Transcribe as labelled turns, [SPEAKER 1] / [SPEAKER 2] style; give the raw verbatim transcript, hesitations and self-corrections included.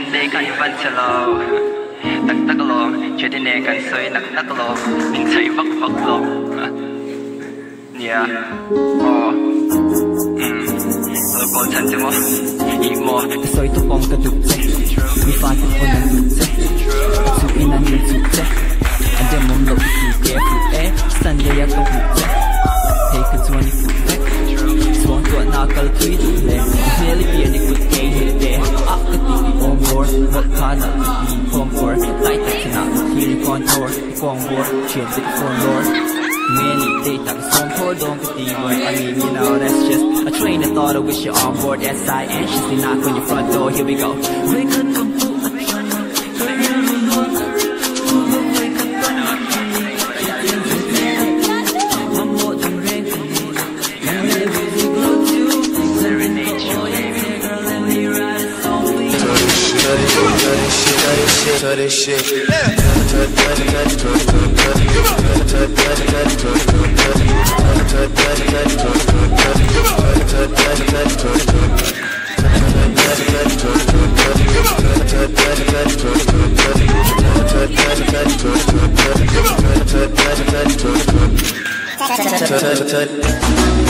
[SPEAKER 1] Sunday kan văn chờ lâu tắc tắc lô chuyện đi nè kan sơi nắc tắc lô mình thấy vắc vắc lô yeah oh um lo có chân chứ mò ý mò
[SPEAKER 2] sơi tóc bong cái đục chết vi phạm tóc con ăn đục chết chụp in ăn nhìn chụp chết anh đem mông lộc phụ kẻ phụ é Sunday ya tóc phụ chết thấy cái chuan đi phụ chết chuan chuan nào cái tweet lệ nearly be any good day here there up the deep on board what kind of deep on board like that cannot hear the contour on board change the phone lord many they tak song for don't get the boy I mean you know that's just a train that thought I wish you're on board S I anxiously knock on your front door here we go we could come to a
[SPEAKER 3] to this shit. Touch, touch, touch.